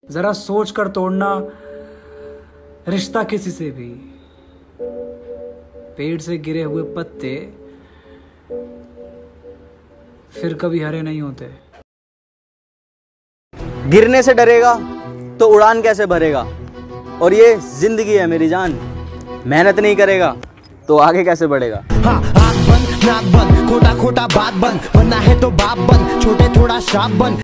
जरा सोच कर तोड़ना रिश्ता किसी से भी। पेड़ से गिरे हुए पत्ते फिर कभी हरे नहीं होते। गिरने से डरेगा तो उड़ान कैसे भरेगा, और ये जिंदगी है मेरी जान, मेहनत नहीं करेगा तो आगे कैसे बढ़ेगा। हाँ, आँख बंद नाक बंद, खोटा खोटा बात बंद, बनना है तो बाप बंद, छोटे थोड़ा श्राप बंद।